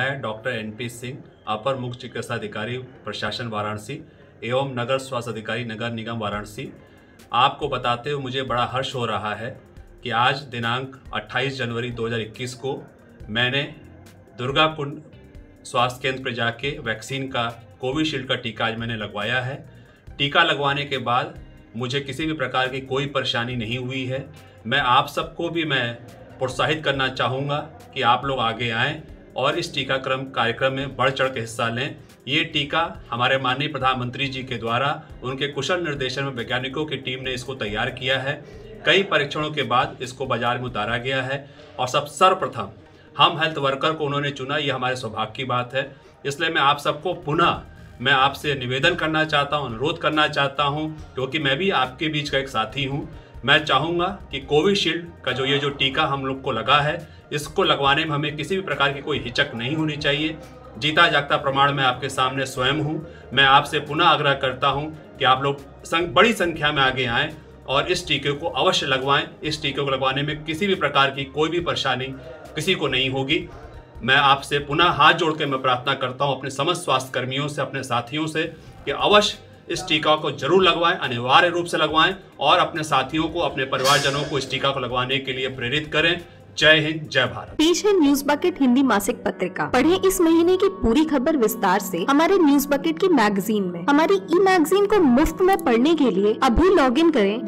मैं doctor NP Singh, अपर मुख्य चिकित्सा अधिकारी प्रशासन वाराणसी एवं नगर स्वास्थ्य अधिकारी नगर निगम वाराणसी, आपको बताते हुए मुझे बड़ा हर्ष हो रहा है कि आज दिनांक 28 जनवरी 2021 को मैंने दुर्गाकुंड स्वास्थ्य केंद्र पर जाके वैक्सीन का कोविशील्ड का टीका आज मैंने लगवाया है। टीका लगवाने के बाद मुझे किसी भी प्रकार की कोई परेशानी नहीं हुई है। मैं आप सबको भी मैं प्रोत्साहित करना चाहूँगा कि आप लोग आगे आएँ और इस टीकाकरण कार्यक्रम में बढ़ चढ़ के हिस्सा लें। ये टीका हमारे माननीय प्रधानमंत्री जी के द्वारा उनके कुशल निर्देशन में वैज्ञानिकों की टीम ने इसको तैयार किया है। कई परीक्षणों के बाद इसको बाजार में उतारा गया है और सर्वप्रथम हम हेल्थ वर्कर को उन्होंने चुना। ये हमारे सौभाग्य की बात है। इसलिए मैं आप सबको पुनः मैं आपसे निवेदन करना चाहता हूं, अनुरोध करना चाहता हूं, क्योंकि मैं भी आपके बीच का एक साथी हूं। मैं चाहूँगा कि कोविशील्ड का जो टीका हम लोग को लगा है, इसको लगवाने में हमें किसी भी प्रकार की कोई हिचक नहीं होनी चाहिए। जीता जागता प्रमाण मैं आपके सामने स्वयं हूँ। मैं आपसे पुनः आग्रह करता हूँ कि आप लोग बड़ी संख्या में आगे आएँ और इस टीके को अवश्य लगवाएं। इस टीके को लगवाने में किसी भी प्रकार की कोई भी परेशानी किसी को नहीं होगी। मैं आपसे पुनः हाथ जोड़ के मैं प्रार्थना करता हूं अपने समस्त स्वास्थ्य कर्मियों से, अपने साथियों से कि अवश्य इस टीका को जरूर लगवाएं, अनिवार्य रूप से लगवाएं और अपने साथियों को, अपने परिवारजनों को इस टीका को लगवाने के लिए प्रेरित करें। जय हिंद, जय भारत। पेश है न्यूज बकेट हिंदी मासिक पत्रिका। पढ़ें इस महीने की पूरी खबर विस्तार से हमारे न्यूज बकेट की मैगजीन में। हमारी ई मैगजीन को मुफ्त में पढ़ने के लिए अभी लॉगिन करें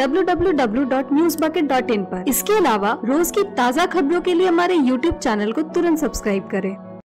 www.newsbucket.in पर। इसके अलावा रोज की ताज़ा खबरों के लिए हमारे YouTube चैनल को तुरंत सब्सक्राइब करें।